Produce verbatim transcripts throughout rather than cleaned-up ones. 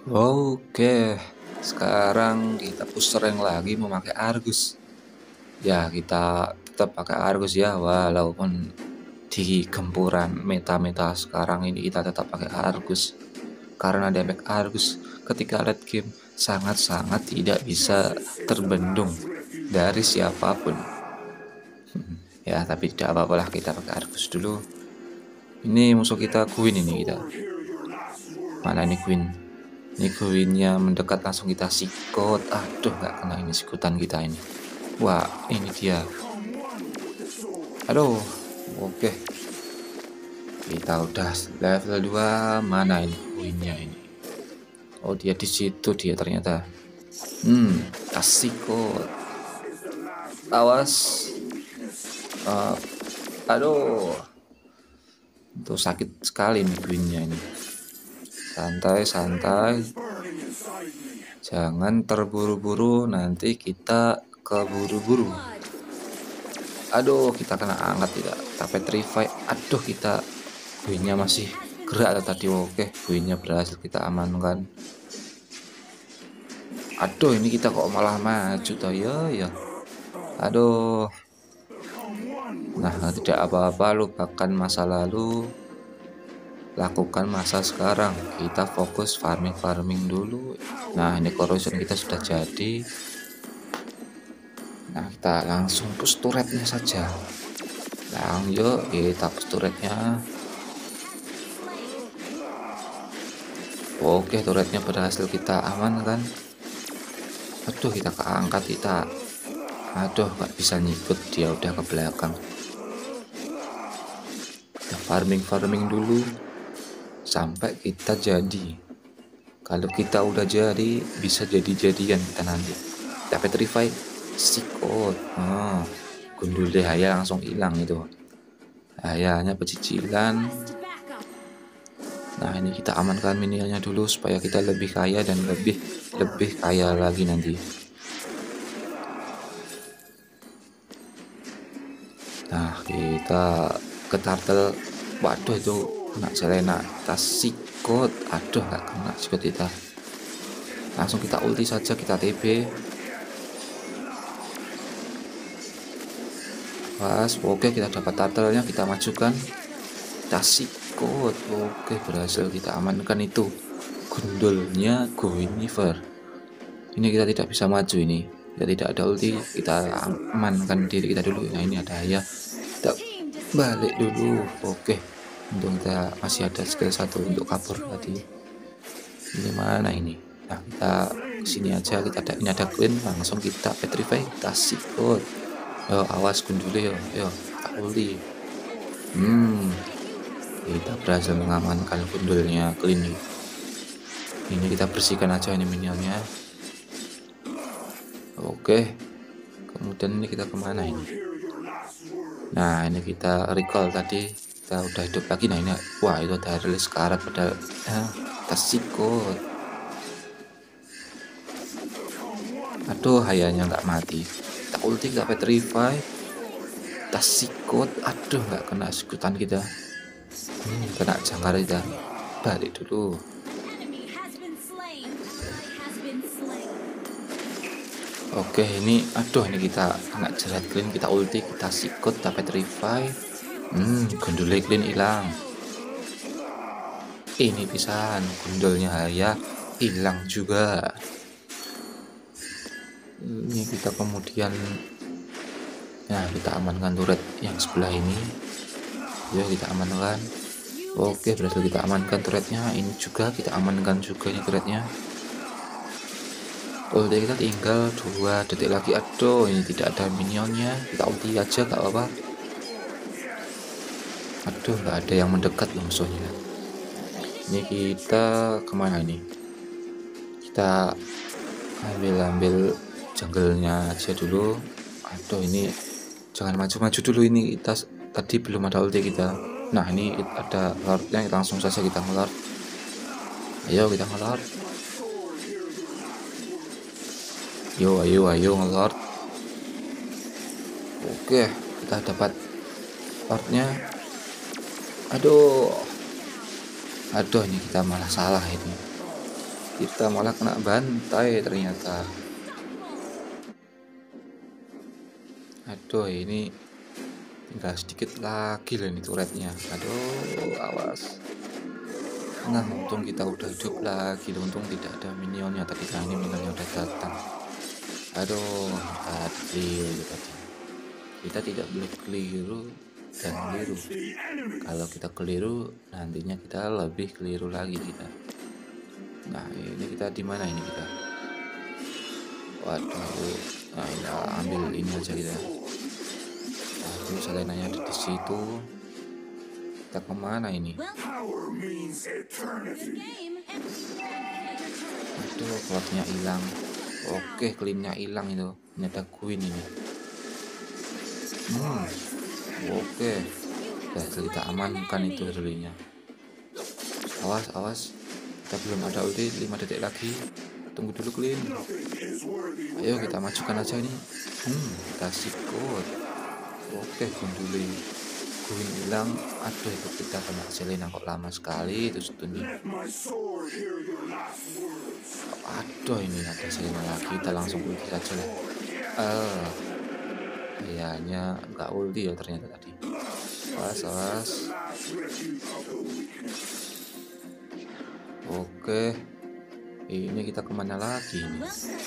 Oke, sekarang kita push rank lagi memakai Argus. Ya, kita tetap pakai Argus ya, walaupun di gempuran meta-meta sekarang ini kita tetap pakai Argus. Karena damage Argus ketika late game sangat-sangat tidak bisa terbendung dari siapapun. Ya, tapi tidak apa-apalah, kita pakai Argus dulu. Ini musuh kita Queen ini kita. Mana ini Queen? Ini Queennya mendekat, langsung kita sikut. Aduh, nggak kena ini sikutan kita ini. Wah, ini dia. Aduh, oke. Kita udah level dua. Mana ini Queennya ini? Oh, dia di situ dia ternyata. Hmm, kita sikut. Awas. Uh, aduh. Itu sakit sekali nih Queennya ini. Santai, santai. Jangan terburu-buru, nanti kita keburu-buru. Aduh, kita kena angkat tidak. Kita petrify. Aduh, kita buinya masih gerak tadi. Oke, buinya berhasil kita amankan. Aduh, ini kita kok malah maju toh ya ya. Aduh. Nah, tidak apa-apa, lupakan masa lalu. Lakukan masa sekarang. Kita fokus farming farming dulu. Nah, ini corrosion kita sudah jadi. Nah, kita langsung push turretnya saja. Lang yuk, kita push turretnya. Oke, turretnya berhasil kita amankan. Aduh, kita keangkat kita. Aduh, nggak bisa nyikut, dia udah ke belakang. Kita farming farming dulu sampai kita jadi. Kalau kita udah jadi, bisa jadi-jadian kita nanti. Kita petrify, sikut. Oh, gundul deh Haya langsung hilang itu. Hayanya pecicilan. Nah, ini kita amankan minionnya dulu supaya kita lebih kaya dan lebih lebih kaya lagi nanti. Nah, kita ke turtle. Waduh, itu kena Selena. Kita sikut. Aduh, nggak kena sikut kita. Langsung kita ulti saja, kita T B. Pas, oke, kita dapat turtle-nya, kita majukan. Kita sikut. Oke, berhasil kita amankan itu. Gundulnya Guinevere. Ini kita tidak bisa maju ini. Kita tidak ada ulti, kita amankan diri kita dulu. Nah, ini ada Haya. Kita balik dulu. Oke. Untung kita masih ada skill satu untuk kabur tadi. Ini mana ini? Nah, kita sini aja. Kita ada, ini ada Queen, langsung kita petrify, kita sikut. Yo, awas gundule yo, yo, tak ulti. Hmm, kita berhasil mengamankan gundulnya Queen. Ini kita bersihkan aja ini minionnya. Oke. Kemudian ini kita kemana ini? Nah, ini kita recall tadi. Kita udah hidup lagi. Nah, ini wah, itu ada rilis karat pada eh, kita sikut. Aduh, Hayanya nggak mati. Kita ulti, kita petrify, kita sikut. Aduh, nggak kena sikutan kita. Hmm, kena jangkar kita. Balik dulu. Oke, ini aduh, ini kita kena jerat clean, kita ulti, kita sikut, kita petrify. Hmm, gundulnya Clean hilang. Ini pisan, gundulnya Haya hilang juga. Ini kita kemudian, nah, kita amankan turret yang sebelah ini. Ya, kita amankan. Oke, berhasil kita amankan turretnya. Ini juga kita amankan juga ini turretnya. Ulti kita tinggal dua detik lagi. Aduh, ini tidak ada minionnya. Kita ulti aja, gak apa-apa. Aduh, nggak ada yang mendekat loh musuhnya. Ini kita kemana ini? Kita ambil-ambil jungle-nya aja dulu. Aduh, ini jangan maju-maju dulu, ini kita tadi belum ada ulti kita. Nah, ini ada lordnya, langsung saja kita ngelord. Ayo kita ngelord. Yo, ayo, ayo ngelord. Oke, kita dapat lordnya. Aduh, aduh, ini kita malah salah ini. Kita malah kena bantai ternyata. Aduh, ini tinggal sedikit lagi loh ini turretnya. Aduh, awas. Nah, untung kita udah hidup lagi. Untung tidak ada minionnya. Tadi kan ini minionnya udah datang. Aduh, tadi keliru tadi. Kita tidak boleh keliru dan keliru. Kalau kita keliru, nantinya kita lebih keliru lagi kita. Nah, ini kita di mana ini kita? Waduh, nah ini ambil ini aja kita. Nah, terus salenanya ada di situ. Kita kemana ini? Aduh, cloudnya hilang. Oke, cleannya hilang itu. Ini ada queen ini. Hmm, oke. Berhasil kita amankan itu dulunya. Awas, awas. Kita belum ada ulti, lima detik lagi. Tunggu dulu clean. Ayo kita majukan aja ini. Hmm, kita sikut. Oke, gunduli. Queen hilang. Aduh, itu kita kena Selena kok lama sekali itu stunnya. Aduh, ini ada Selena lagi. Kita langsung ulti aja lah. Eh, kayaknya nggak ulti ya ternyata tadi. Awas, awas. Oke, ini kita kemana lagi nih?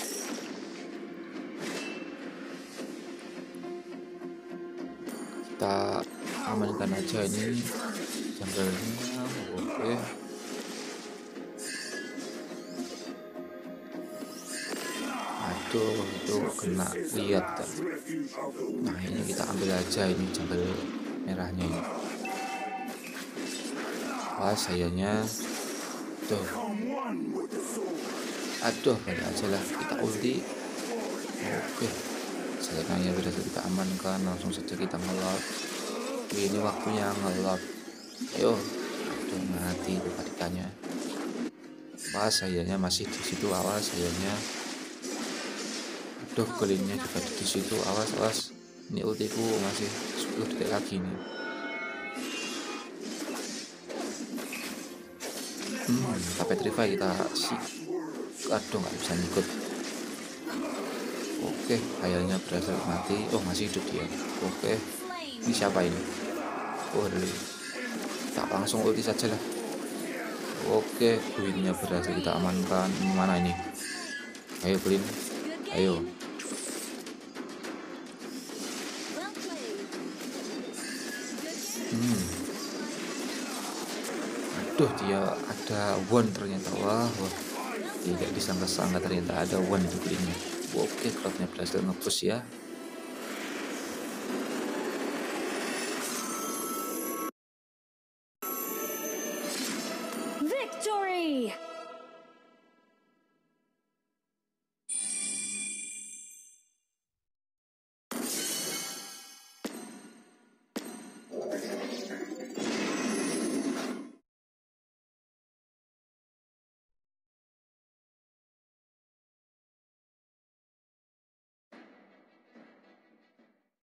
Kita amankan aja ini junglernya. Oke, aduh itu kena lihat kan. Nah, ini kita ambil aja ini jungler merahnya ini. Wah, sayangnya tuh. Aduh, balik aja lah, kita ulti. Oke, selenanya berhasil kita amankan. Langsung saja kita ngelot. Ini waktunya ngelot. Ayo, aduh mati itu katikannya. Wah, sayangnya masih di situ. Awas, sayangnya. Aduh, kelinnya juga di situ. Awas, awas. Ini ultiku masih sepuluh detik lagi nih. Hmm, kita petrify, kita sih. Aduh, nggak bisa ngikut. Oke, kayaknya berhasil mati. Oh, masih hidup dia. Oke, ini siapa ini? Oh, dulu. Kita langsung ulti saja lah. Oke, queennya berhasil kita amankan. Mana ini? Ayo queen, ayo. Hmm. Aduh, dia ada one ternyata. Wah, wah. Tidak disangka-sangka ternyata ada one itu queennya. Oke, cloudnya berhasil nge-push ya.